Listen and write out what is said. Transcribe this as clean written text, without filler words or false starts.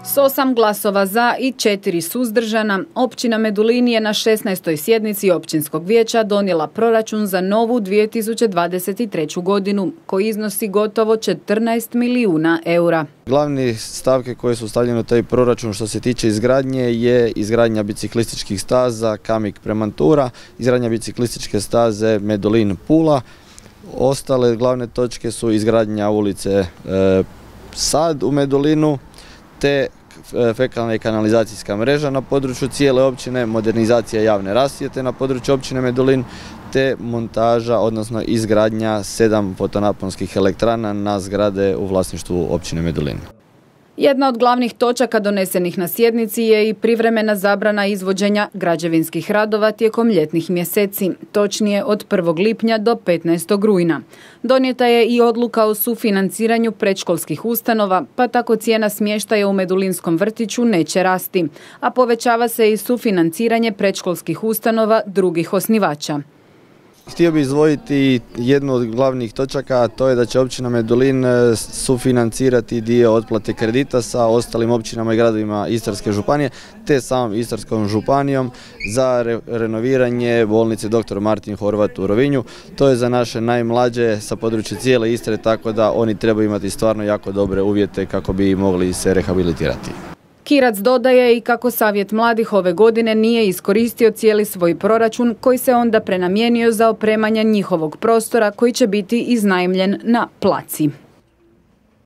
S 8 glasova za i 4 suzdržana, općina Medulin je na 16. sjednici općinskog vijeća donijela proračun za novu 2023. godinu, koji iznosi gotovo 14 milijuna eura. Glavni stavke koje su stavljene u taj proračun što se tiče izgradnje je izgradnja biciklističkih staza Kamik-Premantura, izgradnja biciklističke staze Medulin-Pula. Ostale glavne točke su izgradnja ulice Sad u Medulinu, te fekalna i kanalizacijska mreža na području cijele općine, modernizacija javne rasvjete na području općine Medulin, te montaža, odnosno izgradnja 7 fotonaponskih elektrana na zgrade u vlasništvu općine Medulin. Jedna od glavnih točaka donesenih na sjednici je i privremena zabrana izvođenja građevinskih radova tijekom ljetnih mjeseci, točnije od 1. lipnja do 15. rujna. Donijeta je i odluka o sufinanciranju predškolskih ustanova, pa tako cijena smještaja u Medulinskom vrtiću neće rasti, a povećava se i sufinanciranje predškolskih ustanova drugih osnivača. Htio bih izdvojiti jednu od glavnih točaka, a to je da će općina Medulin sufinancirati dio otplate kredita sa ostalim općinama i gradovima Istarske županije, te samom Istarskom županijom za renoviranje bolnice dr. Martin Horvat u Rovinju. To je za naše najmlađe sa područja cijele Istre, tako da oni trebaju imati stvarno jako dobre uvjete kako bi mogli se rehabilitirati. Kirac dodaje i kako Savjet mladih ove godine nije iskoristio cijeli svoj proračun koji se onda prenamijenio za opremanje njihovog prostora koji će biti iznajmljen na placi.